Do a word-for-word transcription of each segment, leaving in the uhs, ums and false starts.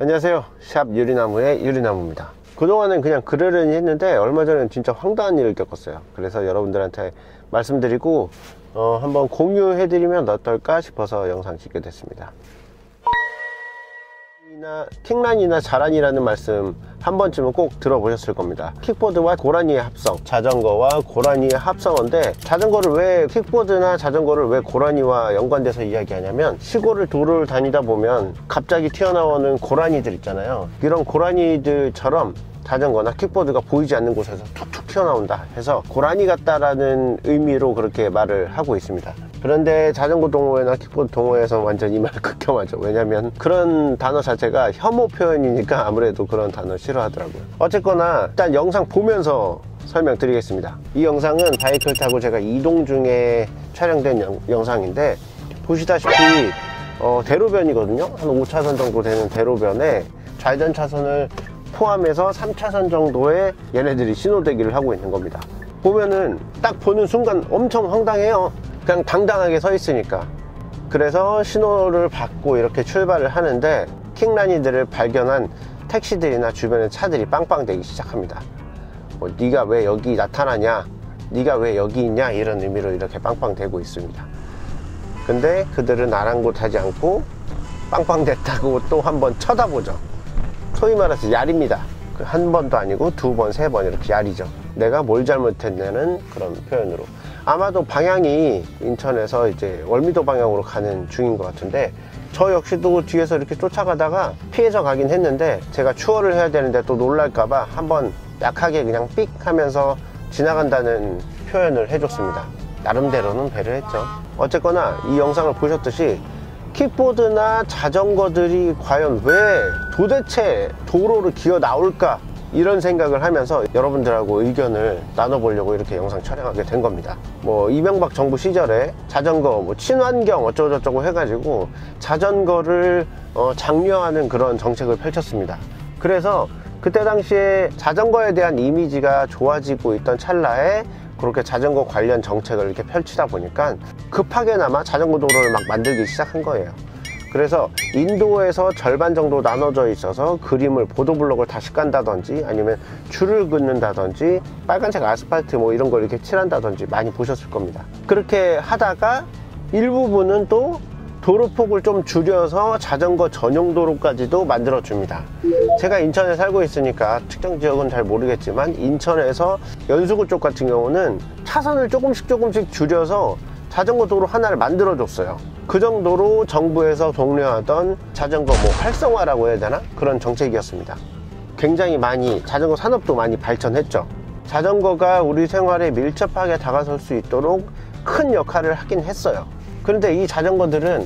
안녕하세요, 샵 유리나무의 유리나무입니다. 그동안은 그냥 그러려니 했는데 얼마 전에는 진짜 황당한 일을 겪었어요. 그래서 여러분들한테 말씀드리고 어, 한번 공유해드리면 어떨까 싶어서 영상 찍게 됐습니다. 킥란이나 자란이라는 말씀 한 번쯤은 꼭 들어보셨을 겁니다. 킥보드와 고라니의 합성, 자전거와 고라니의 합성어인데, 자전거를 왜 킥보드나 자전거를 왜 고라니와 연관돼서 이야기하냐면, 시골을 도로를 다니다 보면 갑자기 튀어나오는 고라니들 있잖아요. 이런 고라니들처럼 자전거나 킥보드가 보이지 않는 곳에서 툭툭 튀어나온다 해서 고라니 같다라는 의미로 그렇게 말을 하고 있습니다. 그런데 자전거 동호회나 킥보드 동호회에서 완전 이 말 극혐하죠. 왜냐면 그런 단어 자체가 혐오 표현이니까 아무래도 그런 단어 싫어하더라고요. 어쨌거나 일단 영상 보면서 설명드리겠습니다. 이 영상은 바이크를 타고 제가 이동 중에 촬영된 영, 영상인데, 보시다시피 어, 대로변이거든요. 한 오 차선 정도 되는 대로변에 좌회전 차선을 포함해서 삼 차선 정도의 얘네들이 신호대기를 하고 있는 겁니다. 보면은 딱 보는 순간 엄청 황당해요. 그냥 당당하게 서 있으니까. 그래서 신호를 받고 이렇게 출발을 하는데, 킥란이들을 발견한 택시들이나 주변의 차들이 빵빵대기 시작합니다. 뭐, 네가 왜 여기 나타나냐, 네가 왜 여기 있냐, 이런 의미로 이렇게 빵빵대고 있습니다. 근데 그들은 아랑곳하지 않고 빵빵댔다고 또 한 번 쳐다보죠. 소위 말해서 야립니다. 한 번도 아니고 두 번, 세 번 이렇게 야리죠. 내가 뭘 잘못했냐는 그런 표현으로. 아마도 방향이 인천에서 이제 월미도 방향으로 가는 중인 것 같은데, 저 역시도 뒤에서 이렇게 쫓아가다가 피해서 가긴 했는데, 제가 추월을 해야 되는데 또 놀랄까봐 한번 약하게 그냥 삑 하면서 지나간다는 표현을 해줬습니다. 나름대로는 배려했죠. 어쨌거나 이 영상을 보셨듯이 킥보드나 자전거들이 과연 왜 도대체 도로를 기어 나올까, 이런 생각을 하면서 여러분들하고 의견을 나눠보려고 이렇게 영상 촬영하게 된 겁니다. 뭐 이명박 정부 시절에 자전거 뭐 친환경 어쩌고저쩌고 해가지고 자전거를 어, 장려하는 그런 정책을 펼쳤습니다. 그래서 그때 당시에 자전거에 대한 이미지가 좋아지고 있던 찰나에 그렇게 자전거 관련 정책을 이렇게 펼치다 보니까 급하게나마 자전거 도로를 막 만들기 시작한 거예요. 그래서 인도에서 절반 정도 나눠져 있어서 그림을 보도블록을 다시 깐다든지, 아니면 줄을 긋는다든지, 빨간색 아스팔트 뭐 이런 걸 이렇게 칠한다든지 많이 보셨을 겁니다. 그렇게 하다가 일부분은 또 도로폭을 좀 줄여서 자전거 전용 도로까지도 만들어 줍니다. 제가 인천에 살고 있으니까 특정 지역은 잘 모르겠지만, 인천에서 연수구 쪽 같은 경우는 차선을 조금씩 조금씩 줄여서 자전거 도로 하나를 만들어 줬어요. 그 정도로 정부에서 독려하던 자전거 뭐 활성화라고 해야 되나? 그런 정책이었습니다. 굉장히 많이 자전거 산업도 많이 발전했죠. 자전거가 우리 생활에 밀접하게 다가설 수 있도록 큰 역할을 하긴 했어요. 그런데 이 자전거들은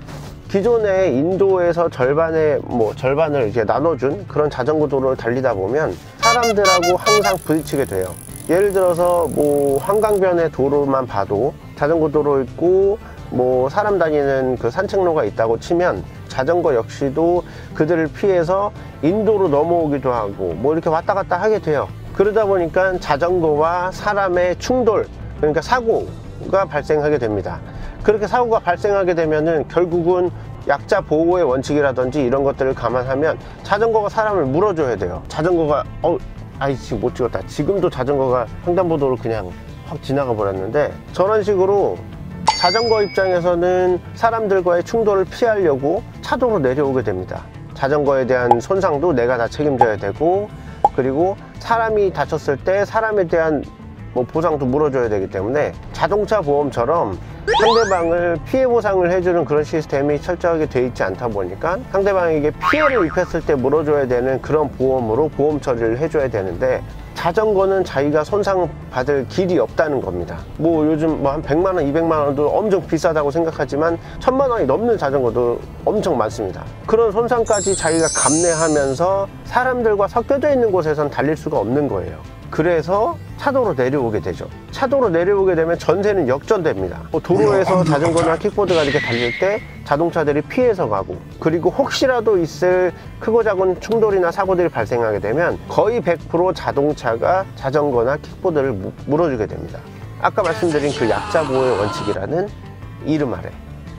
기존에 인도에서 절반의 뭐 절반을 이렇게 나눠준 그런 자전거 도로를 달리다 보면 사람들하고 항상 부딪히게 돼요. 예를 들어서 뭐 한강변의 도로만 봐도 자전거 도로 있고 뭐 사람 다니는 그 산책로가 있다고 치면, 자전거 역시도 그들을 피해서 인도로 넘어오기도 하고 뭐 이렇게 왔다 갔다 하게 돼요. 그러다 보니까 자전거와 사람의 충돌, 그러니까 사고가 발생하게 됩니다. 그렇게 사고가 발생하게 되면은 결국은 약자 보호의 원칙이라든지 이런 것들을 감안하면 자전거가 사람을 물어줘야 돼요. 자전거가 어 아이 지금 못 찍었다. 지금도 자전거가 횡단보도를 그냥 확 지나가 버렸는데, 저런 식으로 자전거 입장에서는 사람들과의 충돌을 피하려고 차도로 내려오게 됩니다. 자전거에 대한 손상도 내가 다 책임져야 되고, 그리고 사람이 다쳤을 때 사람에 대한 뭐 보상도 물어줘야 되기 때문에, 자동차 보험처럼 상대방을 피해 보상을 해주는 그런 시스템이 철저하게 돼 있지 않다 보니까 상대방에게 피해를 입혔을 때 물어줘야 되는 그런 보험으로 보험 처리를 해줘야 되는데, 자전거는 자기가 손상받을 길이 없다는 겁니다. 뭐 요즘 뭐 한 백만 원, 이백만 원도 엄청 비싸다고 생각하지만 천만 원이 넘는 자전거도 엄청 많습니다. 그런 손상까지 자기가 감내하면서 사람들과 섞여져 있는 곳에선 달릴 수가 없는 거예요. 그래서 차도로 내려오게 되죠. 차도로 내려오게 되면 전세는 역전됩니다. 도로에서 자전거나 킥보드가 이렇게 달릴 때 자동차들이 피해서 가고, 그리고 혹시라도 있을 크고 작은 충돌이나 사고들이 발생하게 되면 거의 백 퍼센트 자동차가 자전거나 킥보드를 물어주게 됩니다. 아까 말씀드린 그 약자 보호의 원칙이라는 이름 아래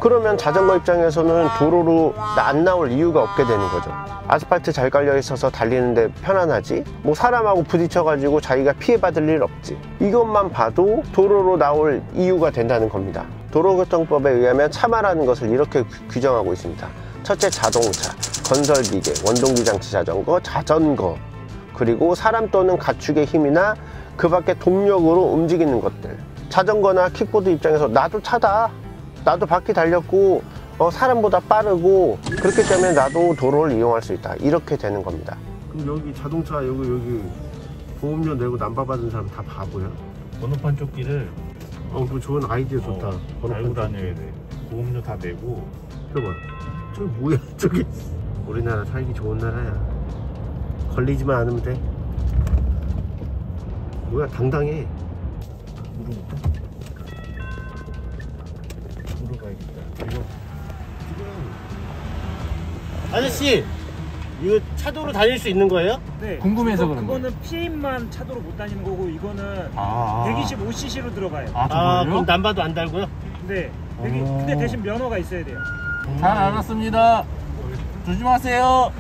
그러면 자전거 입장에서는 도로로 안 나올 이유가 없게 되는 거죠. 아스팔트 잘 깔려 있어서 달리는데 편안하지, 뭐 사람하고 부딪혀 가지고 자기가 피해받을 일 없지. 이것만 봐도 도로로 나올 이유가 된다는 겁니다. 도로교통법에 의하면 차마라는 것을 이렇게 규정하고 있습니다. 첫째, 자동차, 건설기계, 원동기장치 자전거, 자전거, 그리고 사람 또는 가축의 힘이나 그 밖의 동력으로 움직이는 것들. 자전거나 킥보드 입장에서 나도 차다, 나도 바퀴 달렸고 어, 사람보다 빠르고 그렇기 때문에 나도 도로를 이용할 수 있다, 이렇게 되는 겁니다. 그럼 여기 자동차 여기 여기 보험료 내고 남바 받은 사람 다 바보야? 번호판 조끼를 어, 그 좋은 아이디어 좋다. 어, 달고 다녀야 돼. 보험료 다 내고. 봐봐, 저기 뭐야 저기. 우리나라 살기 좋은 나라야. 걸리지만 않으면 돼. 뭐야, 당당해. 물어볼까? 물어봐야겠다. 이거 아저씨, 이거 차도로 다닐 수 있는 거예요? 네. 궁금해서 그거, 그런 거예요. 그거는 피임만 차도로 못 다니는 거고, 이거는 아, 백이십오 씨씨로 들어가요. 아, 아, 정말요? 그럼 남바도 안 달고요? 네. 백이, 오. 근데 대신 면허가 있어야 돼요. 잘 알았습니다. 조심하세요.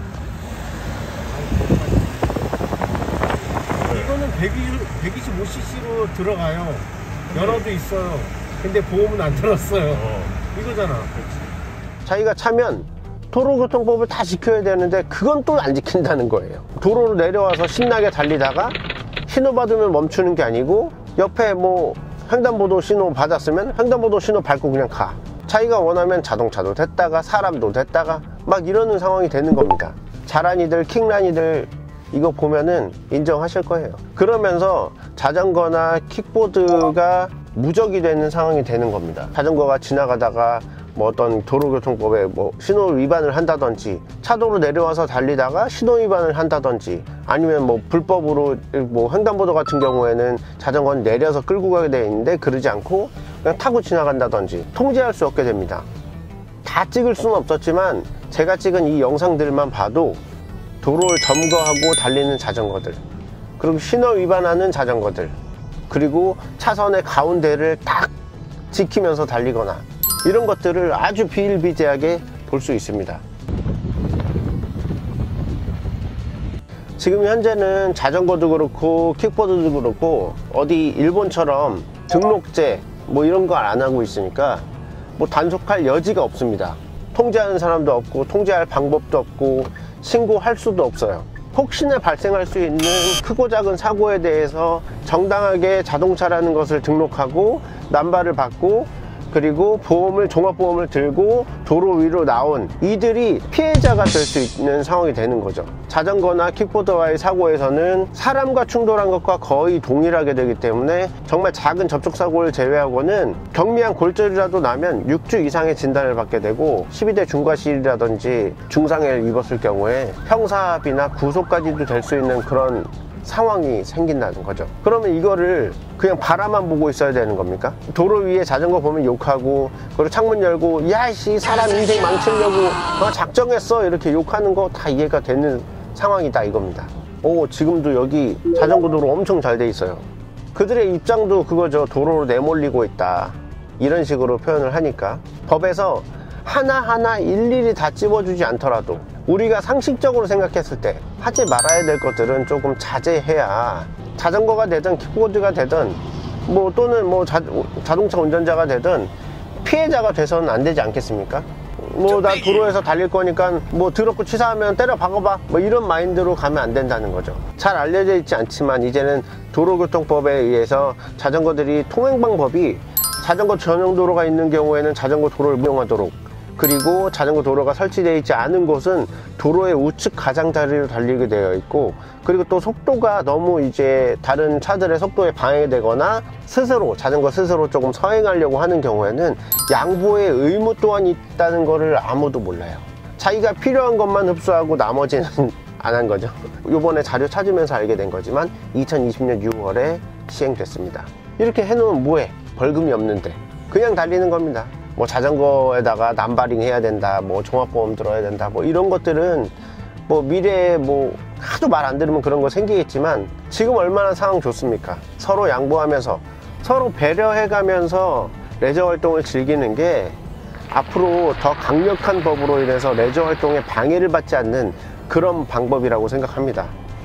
이거는 백이십오 씨씨로 들어가요. 면허도 있어요. 근데 보험은 안 들었어요. 어. 이거잖아. 자기가 차면 도로교통법을 다 지켜야 되는데 그건 또 안 지킨다는 거예요. 도로로 내려와서 신나게 달리다가 신호 받으면 멈추는 게 아니고 옆에 뭐 횡단보도 신호 받았으면 횡단보도 신호 밟고 그냥 가. 자기가 원하면 자동차도 됐다가 사람도 됐다가 막 이러는 상황이 되는 겁니다. 자란이들, 킥란이들 이거 보면은 인정하실 거예요. 그러면서 자전거나 킥보드가 무적이 되는 상황이 되는 겁니다. 자전거가 지나가다가 뭐 어떤 도로교통법에 뭐 신호 위반을 한다든지, 차도로 내려와서 달리다가 신호 위반을 한다든지, 아니면 뭐 불법으로 뭐 횡단보도 같은 경우에는 자전거는 내려서 끌고 가게 되어 있는데 그러지 않고 그냥 타고 지나간다든지 통제할 수 없게 됩니다. 다 찍을 수는 없었지만 제가 찍은 이 영상들만 봐도 도로를 점거하고 달리는 자전거들, 그리고 신호 위반하는 자전거들, 그리고 차선의 가운데를 딱 지키면서 달리거나 이런 것들을 아주 비일비재하게 볼 수 있습니다. 지금 현재는 자전거도 그렇고 킥보드도 그렇고 어디 일본처럼 등록제 뭐 이런 거 안 하고 있으니까 뭐 단속할 여지가 없습니다. 통제하는 사람도 없고 통제할 방법도 없고 신고할 수도 없어요. 혹시나 발생할 수 있는 크고 작은 사고에 대해서 정당하게 자동차라는 것을 등록하고 남바를 받고 그리고 보험을, 종합보험을 들고 도로 위로 나온 이들이 피해자가 될 수 있는 상황이 되는 거죠. 자전거나 킥보드와의 사고에서는 사람과 충돌한 것과 거의 동일하게 되기 때문에 정말 작은 접촉사고를 제외하고는 경미한 골절이라도 나면 육 주 이상의 진단을 받게 되고 십이 대 중과실이라든지 중상해를 입었을 경우에 형사비나 구속까지도 될 수 있는 그런 상황이 생긴다는 거죠. 그러면 이거를 그냥 바라만 보고 있어야 되는 겁니까? 도로 위에 자전거 보면 욕하고, 그리고 창문 열고 야이씨 사람 인생 망치려고 어, 작정했어 이렇게 욕하는 거 다 이해가 되는 상황이다 이겁니다. 오, 지금도 여기 자전거 도로 엄청 잘 돼 있어요. 그들의 입장도 그거죠. 도로로 내몰리고 있다 이런 식으로 표현을 하니까 법에서 하나하나 일일이 다 찝어주지 않더라도 우리가 상식적으로 생각했을 때 하지 말아야 될 것들은 조금 자제해야, 자전거가 되든 킥보드가 되든 뭐 또는 뭐 자, 자동차 운전자가 되든 피해자가 돼서는 안 되지 않겠습니까? 뭐 나 도로에서 달릴 거니까 뭐 더럽고 치사하면 때려 박아봐 뭐 이런 마인드로 가면 안 된다는 거죠. 잘 알려져 있지 않지만 이제는 도로교통법에 의해서 자전거들이 통행 방법이 자전거 전용 도로가 있는 경우에는 자전거 도로를 이용하도록, 그리고 자전거 도로가 설치되어 있지 않은 곳은 도로의 우측 가장자리로 달리게 되어 있고, 그리고 또 속도가 너무 이제 다른 차들의 속도에 방해되거나 스스로 자전거 스스로 조금 서행하려고 하는 경우에는 양보의 의무 또한 있다는 것을 아무도 몰라요. 자기가 필요한 것만 흡수하고 나머지는 안 한 거죠. 이번에 자료 찾으면서 알게 된 거지만 이천이십 년 유월에 시행됐습니다. 이렇게 해놓으면 뭐해? 벌금이 없는데 그냥 달리는 겁니다. 뭐 자전거에다가 남바링 해야 된다, 뭐 종합보험 들어야 된다, 뭐 이런 것들은 뭐 미래에 뭐 하도 말 안 들으면 그런 거 생기겠지만 지금 얼마나 상황 좋습니까? 서로 양보하면서 서로 배려해 가면서 레저 활동을 즐기는 게 앞으로 더 강력한 법으로 인해서 레저 활동에 방해를 받지 않는 그런 방법이라고 생각합니다.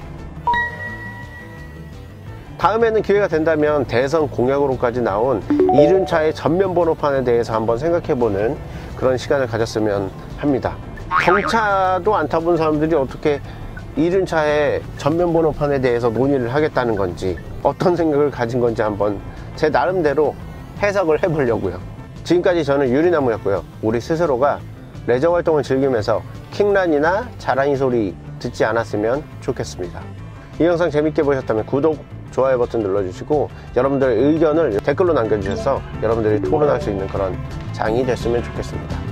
다음에는 기회가 된다면 대선 공약으로까지 나온 이륜차의 전면 번호판에 대해서 한번 생각해보는 그런 시간을 가졌으면 합니다. 경차도 안 타본 사람들이 어떻게 이륜차의 전면 번호판에 대해서 논의를 하겠다는 건지, 어떤 생각을 가진 건지 한번 제 나름대로 해석을 해보려고요. 지금까지 저는 유리나무였고요. 우리 스스로가 레저 활동을 즐기면서 킹란이나 자랑이 소리 듣지 않았으면 좋겠습니다. 이 영상 재밌게 보셨다면 구독, 좋아요 버튼 눌러주시고 여러분들의 의견을 댓글로 남겨주셔서 여러분들이 토론할 수 있는 그런 장이 됐으면 좋겠습니다.